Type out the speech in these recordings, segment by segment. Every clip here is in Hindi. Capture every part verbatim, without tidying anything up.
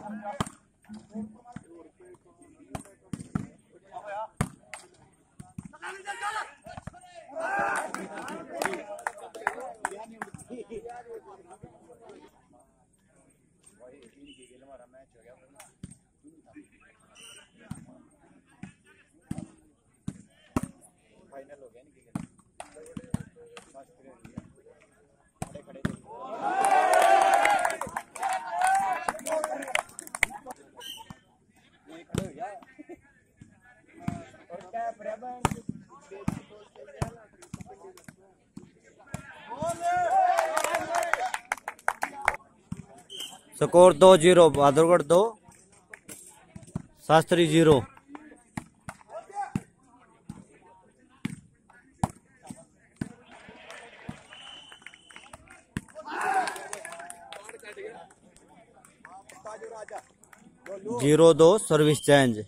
फाइनल हो गया स्कोर दो जीरो, बहादुरगढ़ दो शास्त्री जीरो। जीरो दो सर्विस चेंज।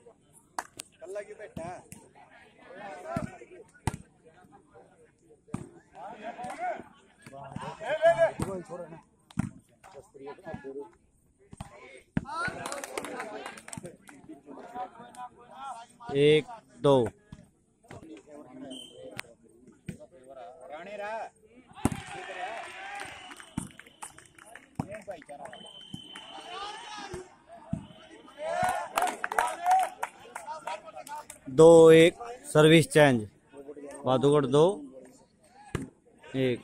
एक दो दो एक सर्विस चेंज। बहादुरगढ़ दो एक।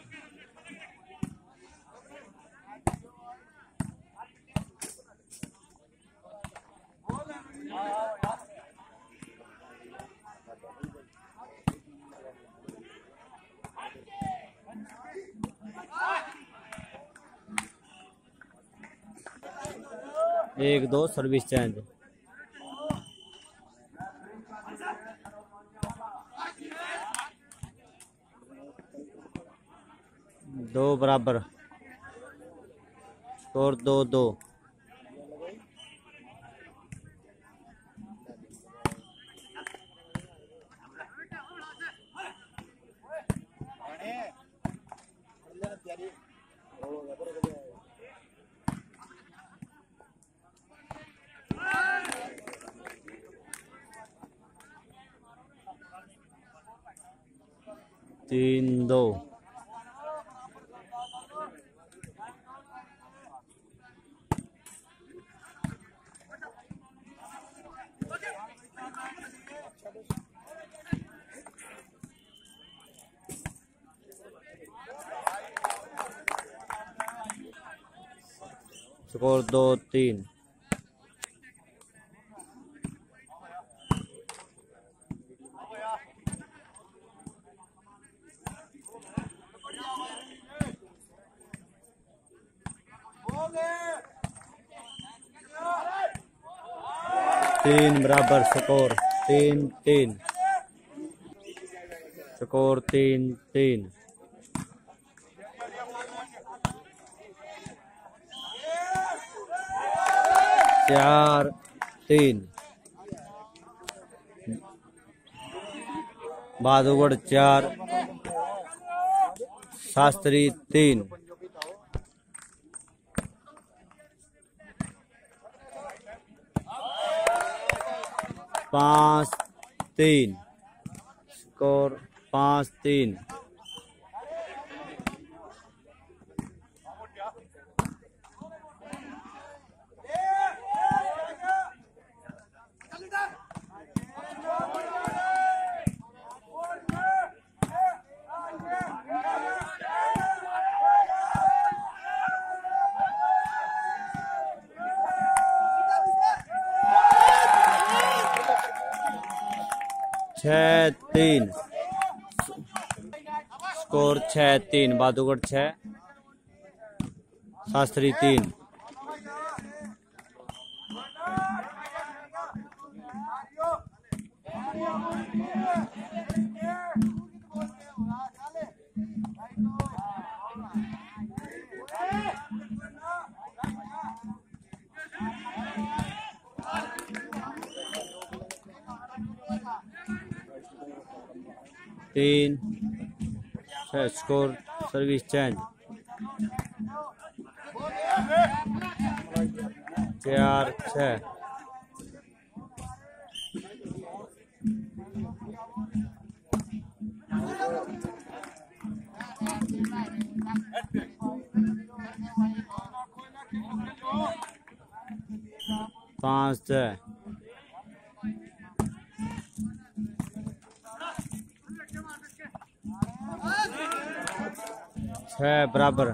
एक दो सर्विस चेंज। दो बराबर, स्कोर दो दो। तीन दो। स्कोर दो तीन। तीन बराबर, स्कोर तीन तीन। स्कोर तीन तीन। चार तीन। बहादुरगढ़ चार शास्त्री तीन। पाँच तीन। स्कोर पाँच तीन। छः तीन। स्कोर छः तीन। बहादुरगढ़ छः शास्त्री तीन। तीन छः। Score service change. चार छः। पाँच छः। छः बराबर।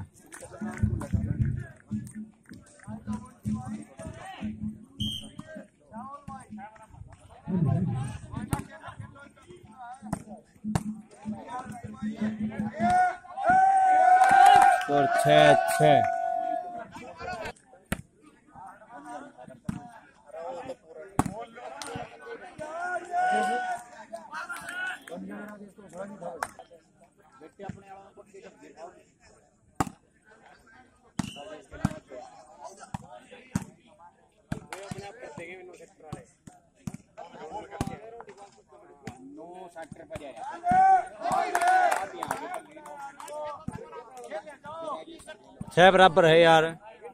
और छः छः। छः बराबर है यार।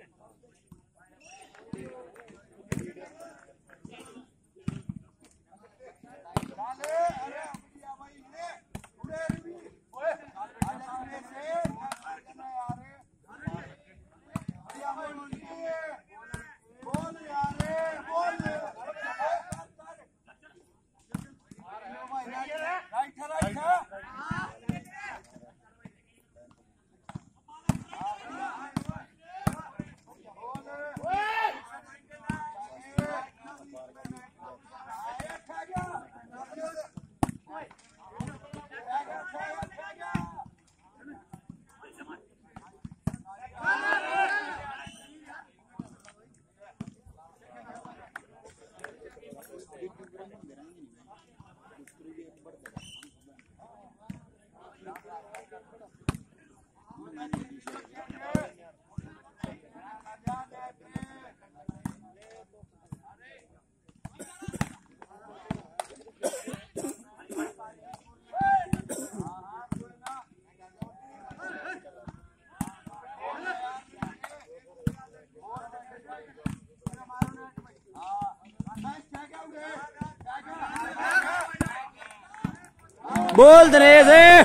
बोल दिनेश है।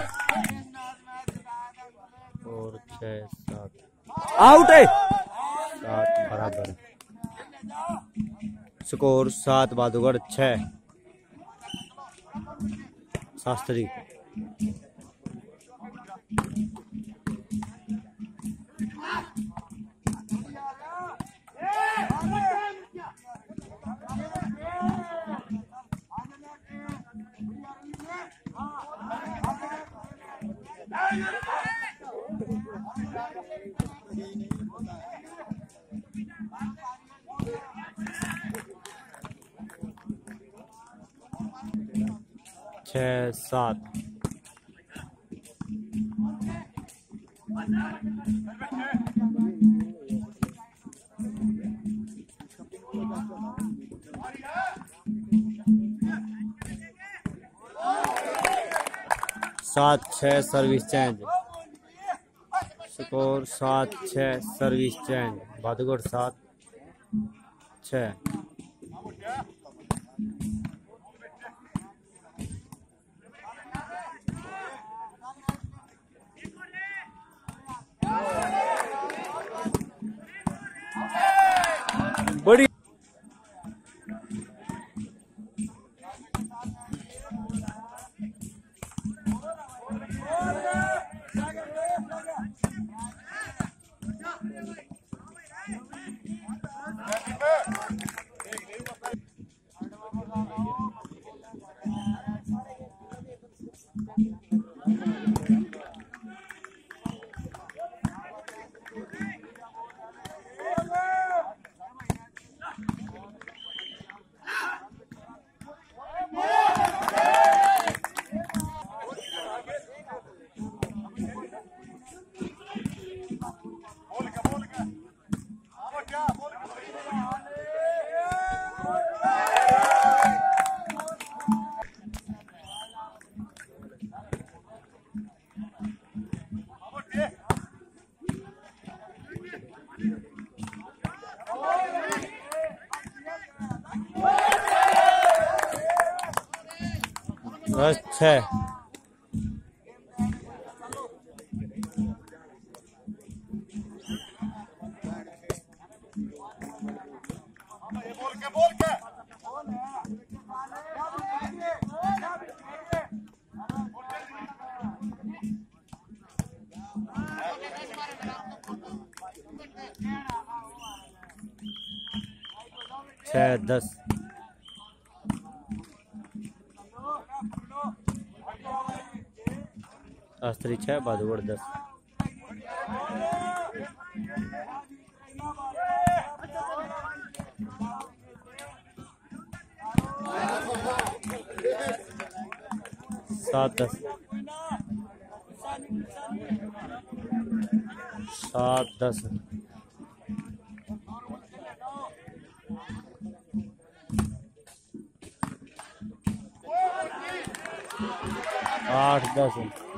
और छः सात आउट है। सात बराबर। स्कोर सात बादुगढ़ छः। शास्त्री छः सात। सात छः सर्विस चेंज। स्कोर सात छः सर्विस चेंज। बादुगढ़ सात छः। बड़ी दस छः। छः दस। अस्त्री छः बादुगड़ दस। सात दस। सात दस। आठ दस।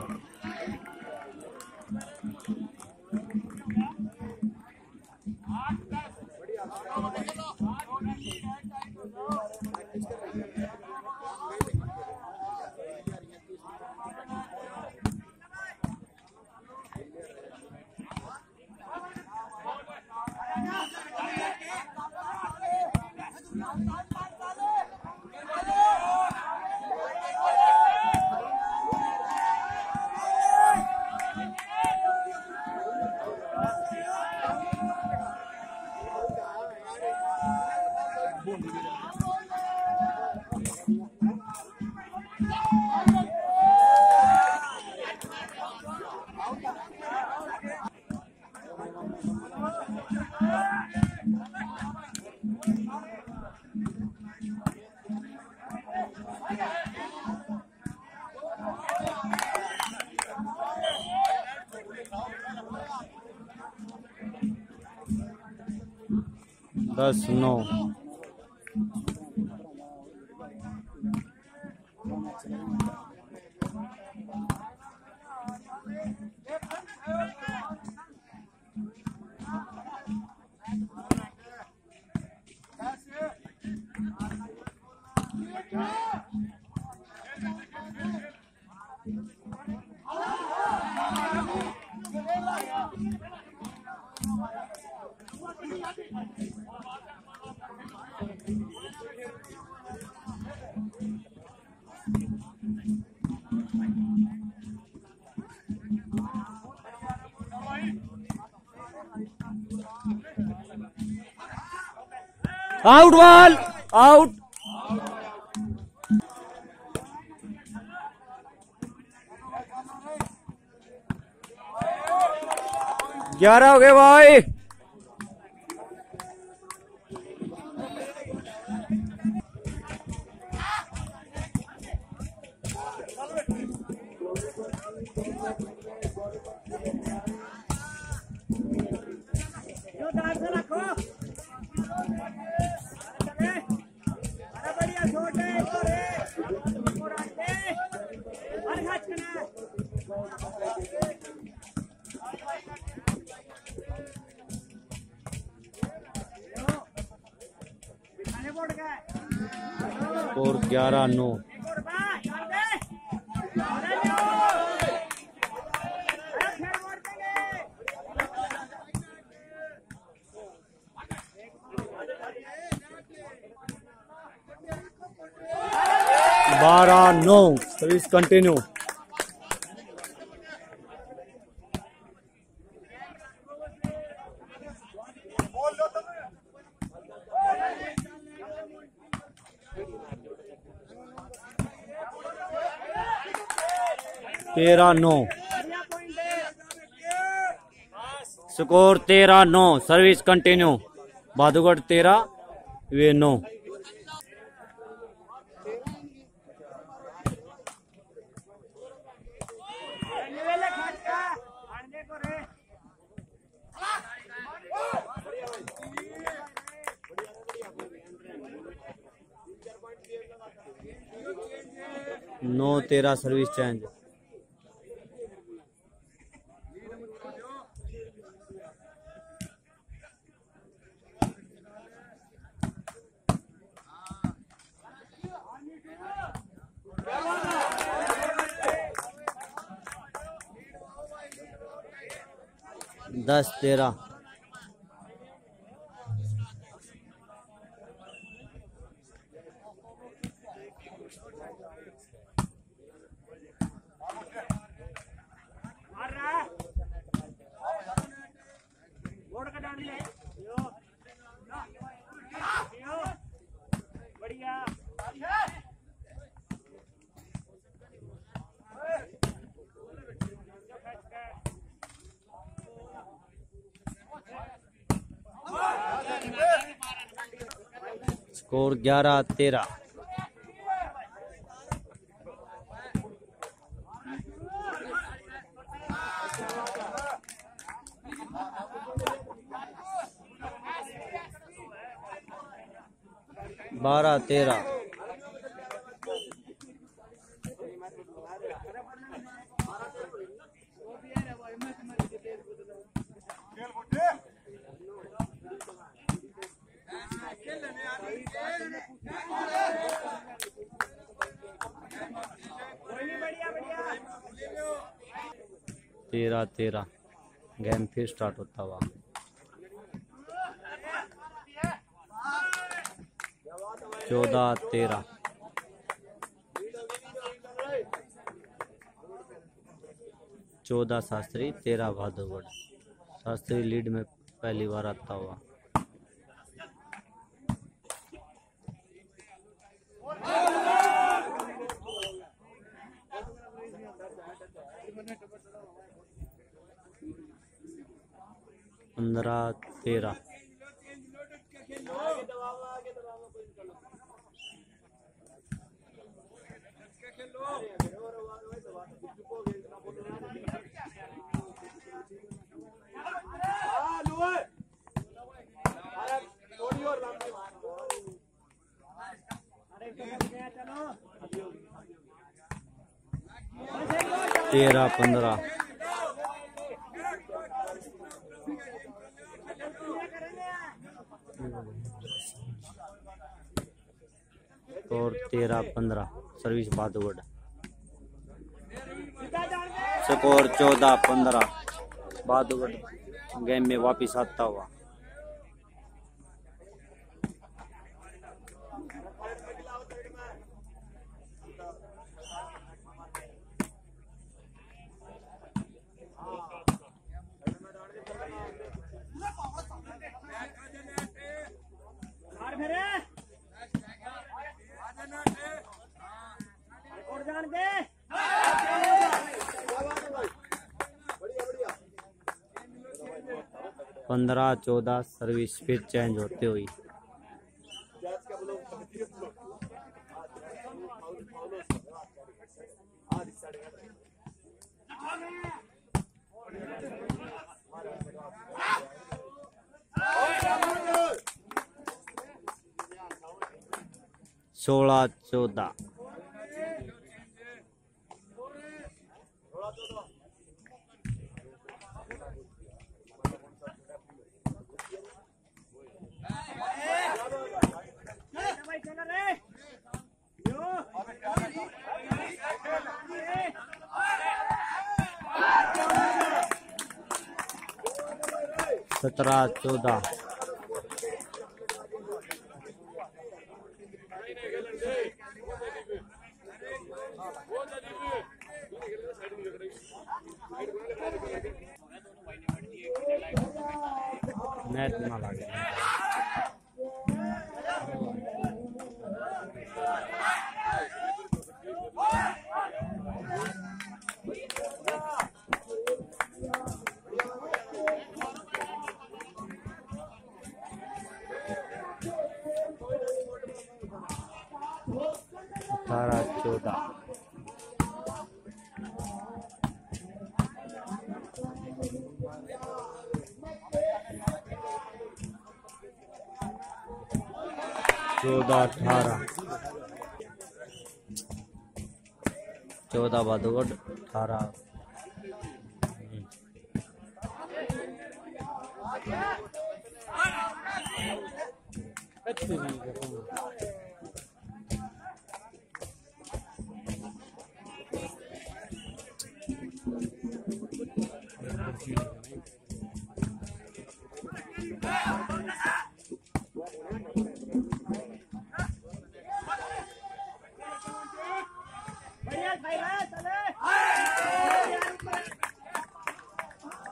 दस नौ। Out ball out. ग्यारह हो गए भाई। स्कोर ग्यारह नौ। बारह नौ। Service continue. तेरह नौ। स्कोर तेरह नौ। Service continue. बादुगढ़ तेरह वे नौ। नौ तेरह सर्विस चेंज। दस तेरह। स्कोर ग्यारह तेरह। बारह तेरह। तेरह तेरह। गेम फिर स्टार्ट होता हुआ। चौदह तेरह। चौदह शास्त्री तेरह भादुगढ़। शास्त्री लीड में पहली बार आता हुआ। पंद्रह तेरह। तेरह पंद्रह। और तेरह पंद्रह सर्विस भादुगढ़। स्कोर चौदह पंद्रह। भादुगढ़ गेम में वापिस आता हुआ। पंद्रह चौदह सर्विस फिर चेंज होते हुई। सोलह चौदह। सत्रह चौदह। मैच ना लगे। अठारह चौदह। चौदह अठारह। चौदह भादुगढ़ अठारह।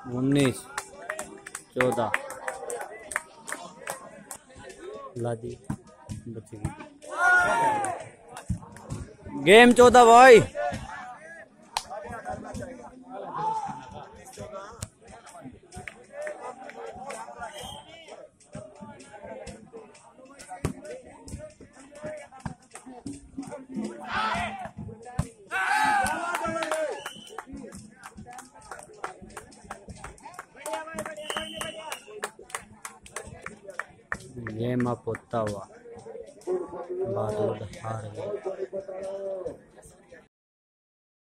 उन्नीस, चौदह, लादी बचेगी। गेम चौदह भाई। गेम अप होता हुआ बादल हार गए।